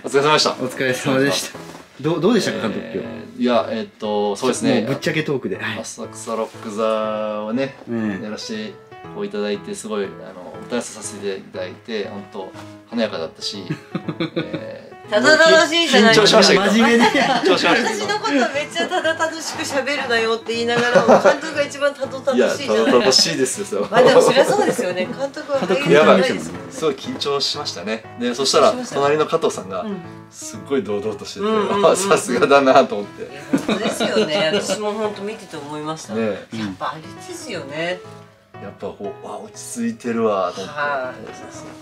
お疲れ様でした。 お疲れ様でした。どうでしたか、監督今日。 いや、そうですね。 ぶっちゃけトークで。 浅草ロック座をね、やらせていただいて、すごい歌わせさせていただいて、本当華やかだったし。 ただ楽しいじゃないですか。 真面目で。 私のことめっちゃただ楽しく喋るなよって言いながらも、監督が一番たどたどしいじゃないですか。 楽しいですよ。 まあでもそりゃそうですよね。監督は俳優じゃないですもんね。 すごい緊張しましたね。で、そしたら隣の加藤さんがすっごい堂々としてて、さすがだなと思って。 本当ですよね。私も本当見てて思いました。やっぱあれですよね。 やっぱこう落ち着いてるわと思って。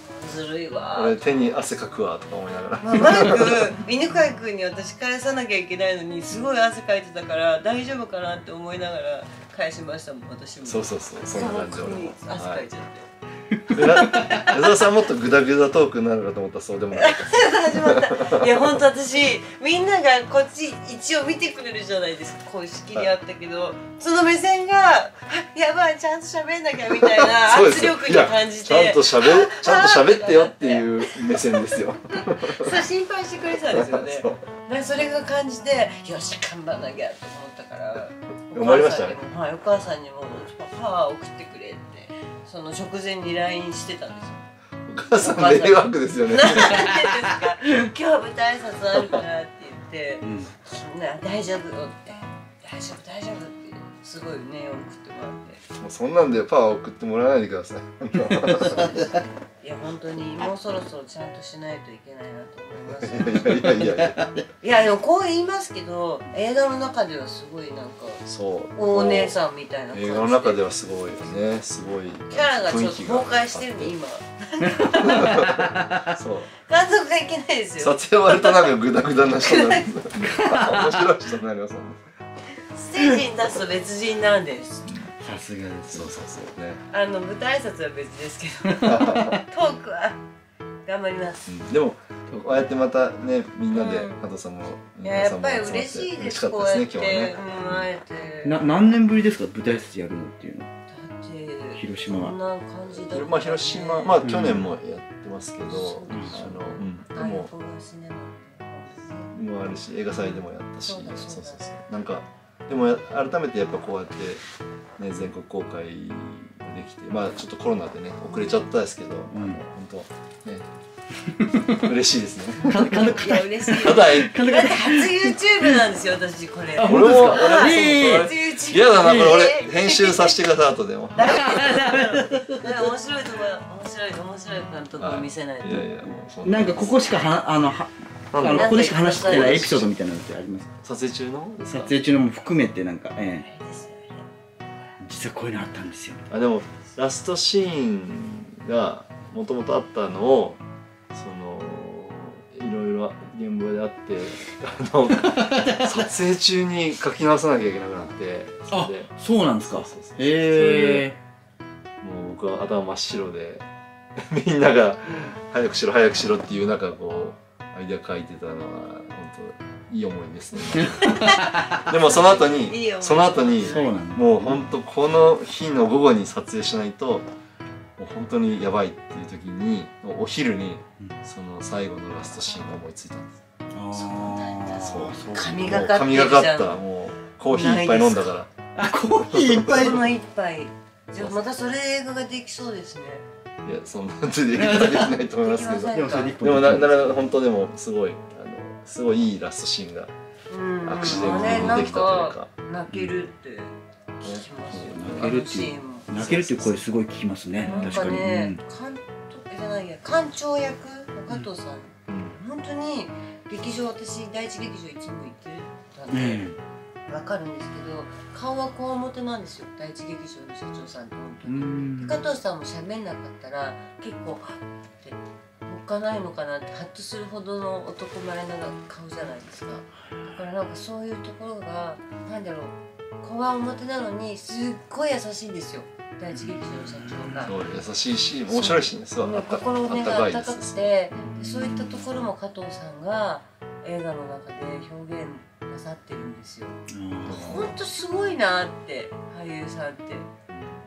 ずるいわ。 俺手に汗かくわとか思いながら。 マイク犬飼君に私返さなきゃいけないのにすごい汗かいてたから大丈夫かなって思いながら返しましたもん私も。 そうそんな感じで。 汗かいちゃって。 矢沢さんもっとグダグダトークになるかと思ったらそうでもない。 始まった。いや本当私みんながこっち一応見てくれるじゃないですか。公式にあったけどその目線がやばいちゃんと喋んなきゃみたいな圧力に感じてちゃんと喋ってよっていう目線ですよ。 それ心配してくれてたんですよね。それが感じてよし頑張んなきゃって思ったから頑張りましたね。 お母さんにもパワー送ってくれってその直前に LINE してたんですよ。 お母さん迷惑ですよね。 今日は舞台挨拶あるからって言って「大丈夫よ」って「大丈夫大丈夫」ってすごい念を送ってもらって。 もうそんなんでパワー送ってもらわないでください。 いや本当にもうそろそろちゃんとしないといけないなと思います。いやでもこう言いますけど映画の中ではすごいなんかお姉さんみたいな感じで映画の中ではすごいよね。すごいキャラがちょっと崩壊してるね今。 そう監督がいけないですよ。 撮影終わるとなんかグダグダな人になる。面白い人になりますもんね。 ステージに立つと別人なんです。 さすがです。 そうね。 舞台挨拶は別ですけどトークは頑張ります。 でもこうやってまたねみんなで加藤さんもやっぱり嬉しいです。こうやって会えて。 何年ぶりですか舞台挨拶やるのっていうの。 だって広島は。 こんな感じだ。 まあ広島まあ去年もやってますけど、でももあるし映画祭でもやったし、そうなんかでも改めてやっぱこうやってね全国公開できてまあちょっとコロナでね遅れちゃったですけど本当ね嬉しいですね。 いや嬉しい。 ただだって初 YouTube なんですよ私これ。 俺も初 YouTube。 嫌だなこれ俺編集させてください後でも。 面白いとこ面白い監督を見せないと。 なんかここしかここでしか話してないエピソードみたいなのってありますか？ 撮影中の？ 撮影中のも含めてなんか実はこういうのあったんですよ。 でもラストシーンがもともとあったのをいろいろ現場であって撮影中に書き直さなきゃいけなくなって。 あ、そうなんですか。 もう僕は頭真っ白でみんなが早くしろ早くしろっていう中こうアイデア書いてたのは本当いい思いですね。でもその後にもう本当この日の午後に撮影しないともう本当にやばいっていう時にお昼にその最後のラストシーンを思いついたんです。そう神がかったもうコーヒーいっぱい飲んだから。 コーヒーいっぱい。 その一杯。じゃあまたそれ映画ができそうですね。 いやそんなついでできないと思いますけど。でも本当でもすごいいいラストシーンがアクシデントにできたというか。 泣けるって聞きますよ。 泣けるっていう声すごい聞きますね。確かに。 監督じゃないや館長役の加藤さん本当に劇場私第一劇場いつも行ってたんでわかるんですけど顔はこわもてなんですよ第一劇場の社長さんって本当に。加藤さんも喋んなかったら結構ハッておっかないのかなってハッとするほどの男前な顔じゃないですか。だからなんかそういうところがなんだろうこわもてなのにすっごい優しいんですよ第一劇場の社長が。 そう優しいし面白いしねすごい心根が温かくてそういったところも加藤さんが映画の中で表現なさってるんですよ。ほんとすごいなって俳優さんって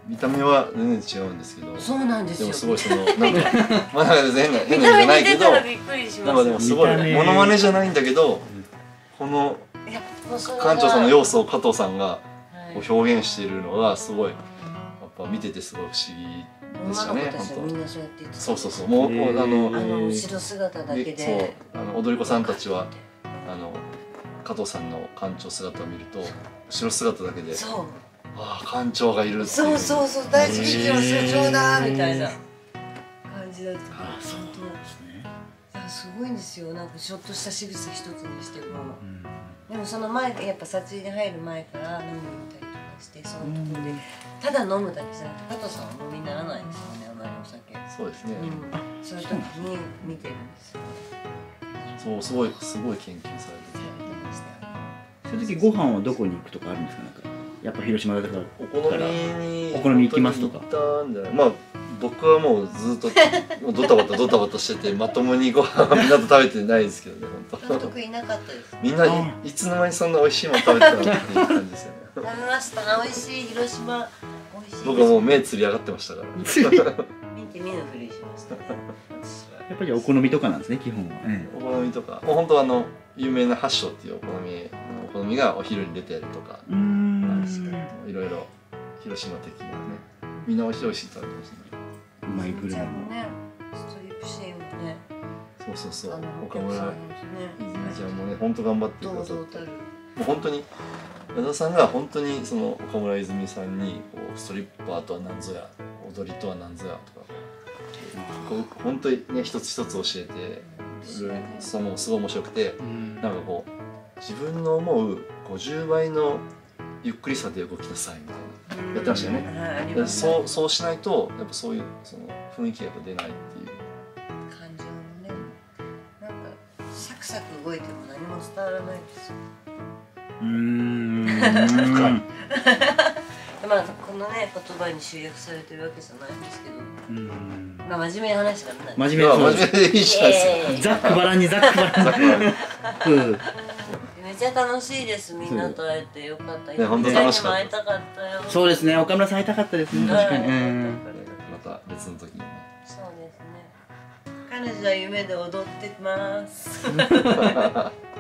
見た目は全然違うんですけど、 そうなんですよ。 でもすごいそのなんかまあなんか変な意味じゃないけど、なんかでもすごいモノマネじゃないんだけど、この館長さんの要素を加藤さんがこう表現しているのがすごいやっぱ見ててすごい不思議でしたね。 みんなそうやって言ってた。 そうそうそう、もう後ろ姿だけで、 そう踊り子さんたちは加藤さんの館長姿を見ると後ろ姿だけで、 そう、 ああ館長がいるっていう、 そうそうそう、第一劇場社長だみたいな感じだった。 あ、そうなんですね。 いやすごいんですよ。なんかちょっとした仕草一つにしても、でもその前やっぱ撮影に入る前から飲みに行ったりとかして、そのところでただ飲むだけじゃなくて、加藤さんはお飲みにならないんですよね、あまりお酒。 そうですね、 そういう時に見てるんですよ。 そうすごい研究されてて、 そういう時ご飯はどこに行くとかあるんですか？なんかやっぱ広島だからお好みお好み行きますとか。 行ったんじゃない。まあ僕はもうずっとドタバタドタバタしててまともにご飯はみんなと食べてないですけどね、本当。 監督いなかったです。 みんないつの間にそんな美味しいもの食べてたのっていう感じですよね。 食べました。美味しい広島。美味しい。 僕はもう目つり上がってましたから。 見て見ぬふりしましたね。 やっぱりお好みとかなんですね、基本は。 お好みとか、もう本当有名な八丁っていうお好みがお昼に出てるとか、いろいろ広島的なね、みんな美味しい美味しいって食べてましたね。 うまいグルメもね、ストリップシーンもね。 そうそうそう。岡岡村村泉ちゃんもね、本当頑張ってくださって、も堂々たる。 う本当に矢田さんが本当にその岡村泉さんにこうストリッパーとは何ぞや、踊りとは何ぞやとか、こう本当にね一つ一つ教えてる、そのすごい面白くて、なんかこう自分の思う50倍のゆっくりさで動きなさいみたいな。やってましたよね。そうしないとやっぱそういうその雰囲気が出ないっていう感情もね、なんかサクサク動いても何も伝わらないですよ。 深い。 まあこのね言葉に集約されてるわけじゃないんですけど、まあ真面目な話がない。 真面目真面目でいいじゃないですか。 ざっくばらんにざっくばらんに。 めっちゃ楽しいです。みんなと会えてよかった。 ね、本当楽しかった。 会いたかったよ。 そうですね、岡村さん会いたかったですね、確かに。 また別の時にね。 そうですね。彼女は夢で踊ってます。